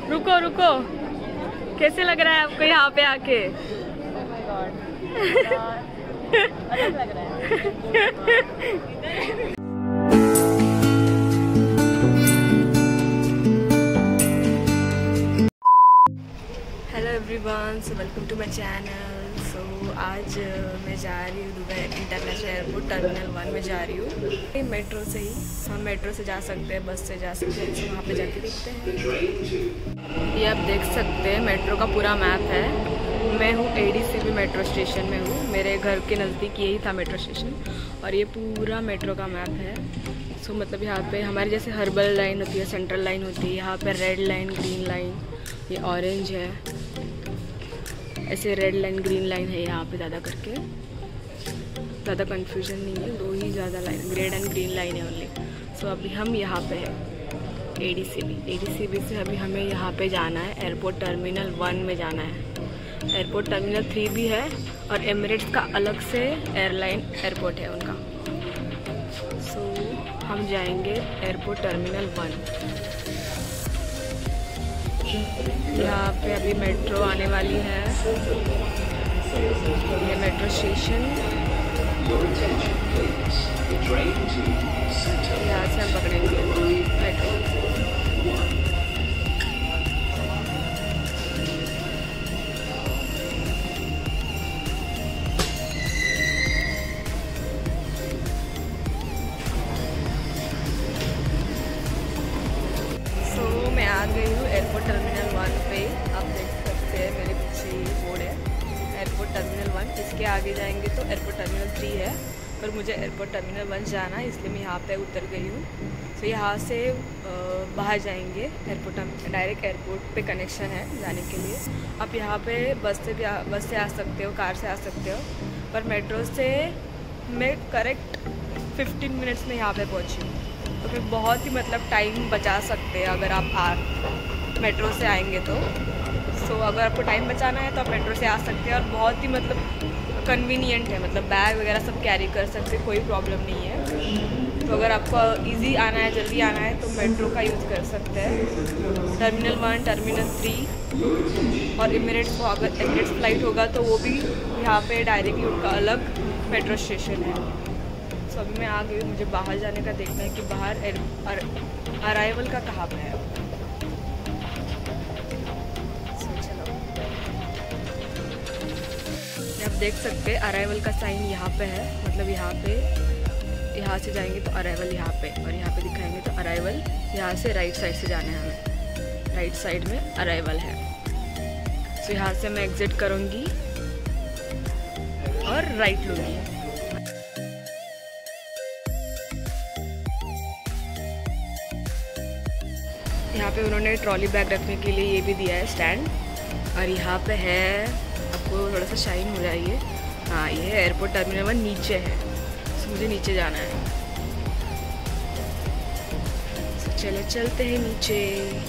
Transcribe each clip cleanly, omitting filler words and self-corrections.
रुको रुको, कैसे लग रहा है आपको यहाँ पे आके? अलग लग रहा है। Hello everyone, so welcome to my channel. So आज मैं जा रही हूँ दुबई इंटरनेशनल एयरपोर्ट टर्मिनल 1 में जा रही हूँ। मेट्रो से ही, हम मेट्रो से जा सकते हैं, बस से जा सकते हैं, तो वहाँ पे जाके देखते हैं। ये आप देख सकते हैं मेट्रो का पूरा मैप है। मैं हूँ ADCB मेट्रो स्टेशन में हूँ। मेरे घर के नज़दीक यही था मेट्रो स्टेशन, और ये पूरा मेट्रो का मैप है। सो मतलब यहाँ पे हमारे जैसे हर्बल लाइन होती है, सेंट्रल लाइन होती है, यहाँ पे रेड लाइन, ग्रीन लाइन, ये ऑरेंज है, ऐसे रेड लाइन ग्रीन लाइन है यहाँ पे ज़्यादा करके। ज़्यादा कन्फ्यूजन नहीं है, दो ही ज़्यादा line, red and green line है ओनली। सो अभी हम यहाँ पे हैं ADCB से अभी हमें यहाँ पे जाना है, एयरपोर्ट टर्मिनल 1 में जाना है। एयरपोर्ट टर्मिनल 3 भी है, और एमिरेट्स का अलग से एयरलाइन एयरपोर्ट है उनका। सो हम जाएंगे एयरपोर्ट टर्मिनल 1। यहाँ पे अभी मेट्रो आने वाली है, ये मेट्रो स्टेशन। यहाँ से हम पकड़ेंगे मेट्रो। मैं आ गई हूँ एयरपोर्ट टर्मिनल 1 पे। आप देख सकते हैं मेरे पीछे बोर्ड है एयरपोर्ट टर्मिनल 1। इसके आगे जाएंगे तो एयरपोर्ट टर्मिनल 3 है, पर मुझे एयरपोर्ट टर्मिनल 1 जाना है, इसलिए मैं यहाँ पे उतर गई हूँ। तो यहाँ से बाहर जाएंगे एयरपोर्ट, डायरेक्ट एयरपोर्ट पे कनेक्शन है जाने के लिए। आप यहाँ पे बस से आ सकते हो, कार से आ सकते हो, पर मेट्रो से मैं करेक्ट 15 मिनट्स में यहाँ पर पहुँची हूँ। तो फिर बहुत ही मतलब टाइम बचा सकते हैं अगर आप मेट्रो से आएंगे तो। सो अगर आपको टाइम बचाना है तो आप मेट्रो से आ सकते हैं, और बहुत ही मतलब कन्वीनियंट है, मतलब बैग वगैरह सब कैरी कर सकते हैं, कोई प्रॉब्लम नहीं है। तो अगर आपको इजी आना है, जल्दी आना है, तो मेट्रो का यूज़ कर सकते हैं। टर्मिनल 1, टर्मिनल 3 और एमिरेट्स को, अगर एमिरेट्स फ्लाइट होगा तो वो भी यहाँ पे डायरेक्टली उनका अलग मेट्रो स्टेशन है। तो अभी मैं आ गई हूँ, मुझे बाहर जाने का देखना है कि बाहर अराइवल का कहाँ पे है। चलो, आप देख सकते हैं अराइवल का साइन यहाँ पे है, मतलब यहाँ से जाएंगे तो अराइवल यहाँ पे, और यहाँ पे दिखाएंगे तो अराइवल। यहाँ से राइट साइड से जाना है हमें, राइट साइड में अराइवल है। तो यहाँ से मैं एग्जिट करूँगी और राइट लूँगी। यहाँ पे उन्होंने ट्रॉली बैग रखने के लिए ये भी दिया है स्टैंड, और यहाँ पे है, आपको थोड़ा सा शाइन हो जाइए। हाँ, ये है एयरपोर्ट टर्मिनल 1, नीचे है, तो मुझे नीचे जाना है। तो चलो चलते हैं नीचे।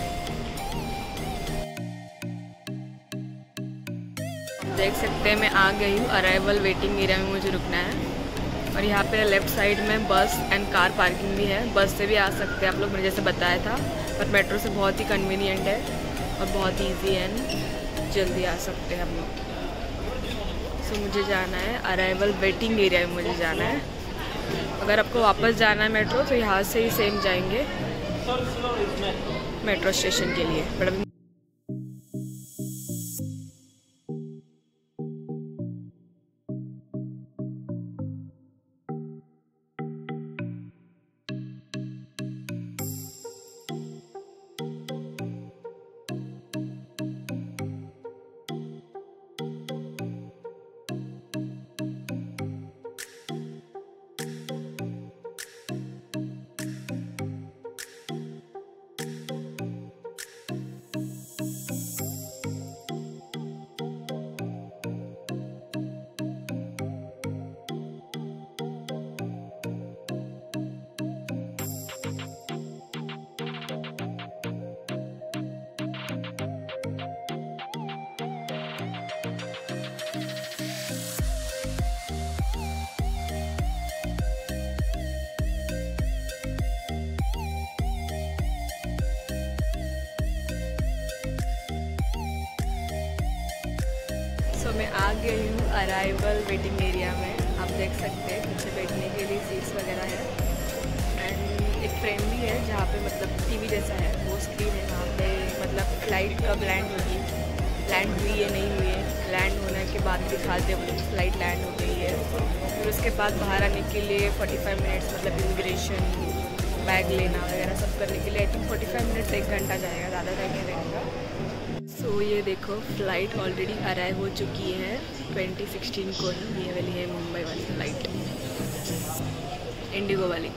देख सकते हैं मैं आ गई हूँ अराइवल वेटिंग एरिया में, मुझे रुकना है। और यहाँ पे लेफ़्ट साइड में बस एंड कार पार्किंग भी है, बस से भी आ सकते हैं आप लोग, मैंने जैसे बताया था, पर मेट्रो से बहुत ही कन्वीनियंट है और बहुत ही ईजी है, जल्दी आ सकते हैं हम लोग। सो मुझे जाना है अराइवल वेटिंग एरिया में, मुझे जाना है। अगर आपको वापस जाना है मेट्रो, तो यहाँ से ही सेम जाएंगे मेट्रो स्टेशन के लिए। बट सो मैं आ गई हूँ अराइवल वेटिंग एरिया में। आप देख सकते हैं पीछे बैठने के लिए सीट्स वगैरह है एंड एक फ्रेम भी है जहाँ पे मतलब टीवी जैसा है, वो स्क्रीन है वहाँ पे मतलब फ्लाइट कब लैंड होगी, लैंड हुई है नहीं हुई है, लैंड होने के बाद दिखाते हैं फ्लाइट लैंड हो गई है। फिर उसके बाद बाहर आने के लिए 45 मिनट्स मतलब इमिग्रेशन, बैग लेना वगैरह सब करने के लिए आई थिंक 45 मिनट्स 1 घंटा जाएगा, ज़्यादा टाइम नहीं लगेगा। सो ये देखो फ़्लाइट ऑलरेडी अराइव हो चुकी है 2016 को ही, ये वाली है मुंबई वाली फ़्लाइट, इंडिगो वाली।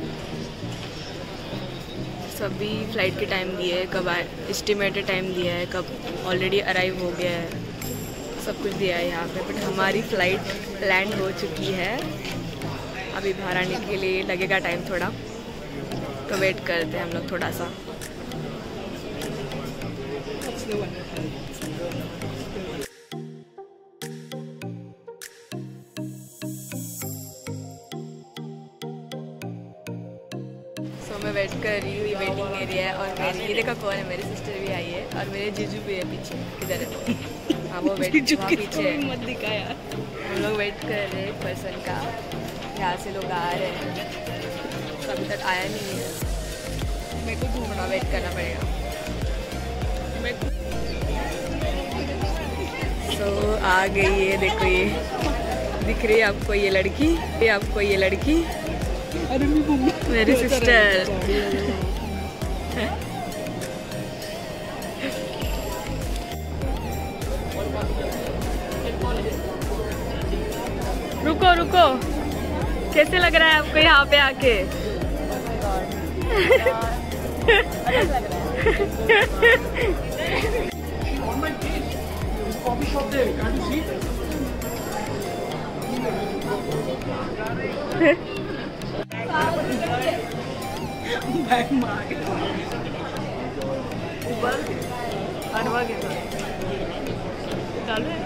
सभी फ़्लाइट के टाइम दिए है, कब एस्टिमेटेड टाइम दिया है, कब ऑलरेडी अराइव हो गया है, सब कुछ दिया है यहाँ पे। बट हमारी फ़्लाइट लैंड हो चुकी है, अभी बाहर आने के लिए लगेगा टाइम थोड़ा, तो वेट करते हैं हम लोग थोड़ा सा। सो मैं वेट कर रही हूँ, ये वेटिंग एरिया है और मेरी ये देखा कौन है, मेरी सिस्टर भी आई है और मेरे जीजू भी है पीछे, किधर है वो? हाँ वो वेट पीछे है, मत दिखा यार। हम लोग वेट कर रहे हैं एक पर्सन का, यहाँ से लोग आ रहे हैं, अभी तक आया नहीं है, मेरे को थोड़ा वेट करना पड़ेगा। तो आ गई है, देखो ये दिख रही है आपको ये लड़की, ये आपको ये लड़की मेरी सिस्टर। रुको रुको, कैसे लग रहा है आपको यहाँ पे आके? Coffee shop there, can't you see? Back market. ऊपर अरवा के चालू है।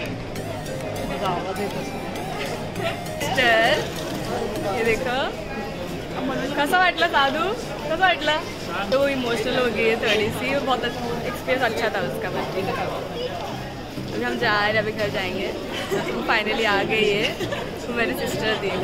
सिस्टर ये देखो कसा वाटला साधू, कसा वाटला? तो वो इमोशनल हो गई है थोड़ी सी, बहुत एक्सपीरियंस अच्छा था उसका। अभी हम जा रहे हैं, अभी घर जाएंगे। फाइनली आ गई है, तो मेरी सिस्टर थी।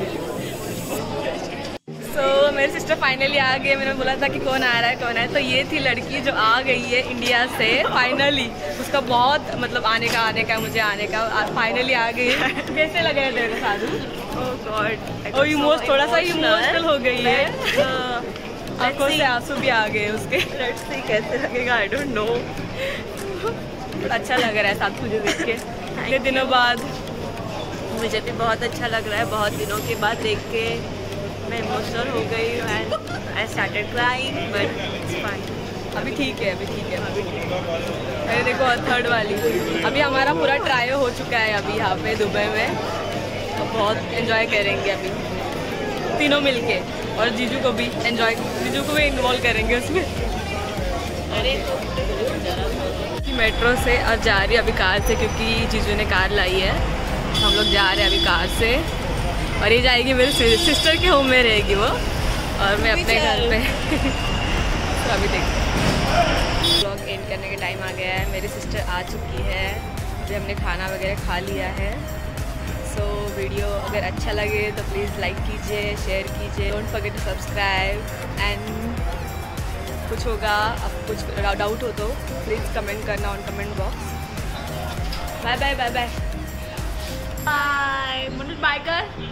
मेरी सिस्टर फाइनली आ गई। मैंने बोला था कि कौन आ रहा है कौन है, तो ये थी लड़की जो आ गई है इंडिया से फाइनली। उसका बहुत मतलब आने का मुझे आने का, फाइनली आ गई है। कैसे लगे तेरे साधु? ओह गॉड, और इमोशनल, थोड़ा सा इमोशनल हो गई है, आंखों से आंसू भी आ गए उसके। लेट्स सी कैसे लगेगा, आई डोंट नो। अच्छा लग रहा है साथ तुझे देख के इतने दिनों बाद। मुझे भी बहुत अच्छा लग रहा है, बहुत दिनों के बाद देख के मैं इमोशनल हो गई and I started crying, but it's fine. अभी ठीक है, अभी ठीक है, अभी ठीक है। अरे देखो थर्ड वाली, अभी हमारा पूरा ट्रायल हो चुका है अभी यहाँ पे दुबई में, तो बहुत एंजॉय करेंगे अभी तीनों मिलके, और जीजू को भी एंजॉय, जीजू को भी इन्वॉल्व करेंगे उसमें। अरे मेट्रो से और जा रही है अभी कार से, क्योंकि जीजू ने कार लाई है, तो हम लोग जा रहे हैं अभी कार से। और ये जाएगी मेरी सिस्टर के होम में रहेगी वो, और मैं अपने घर पे। तो अभी देखते हैं, व्लॉग एंड करने का टाइम आ गया है। मेरी सिस्टर आ चुकी है, अभी हमने खाना वगैरह खा लिया है। सो वीडियो अगर अच्छा लगे तो प्लीज़ लाइक कीजिए, शेयर कीजिए, don't forget to subscribe. And कुछ होगा, अब कुछ डाउट हो तो प्लीज़ कमेंट करना on comment box. Bye bye bye bye bye, bye कर।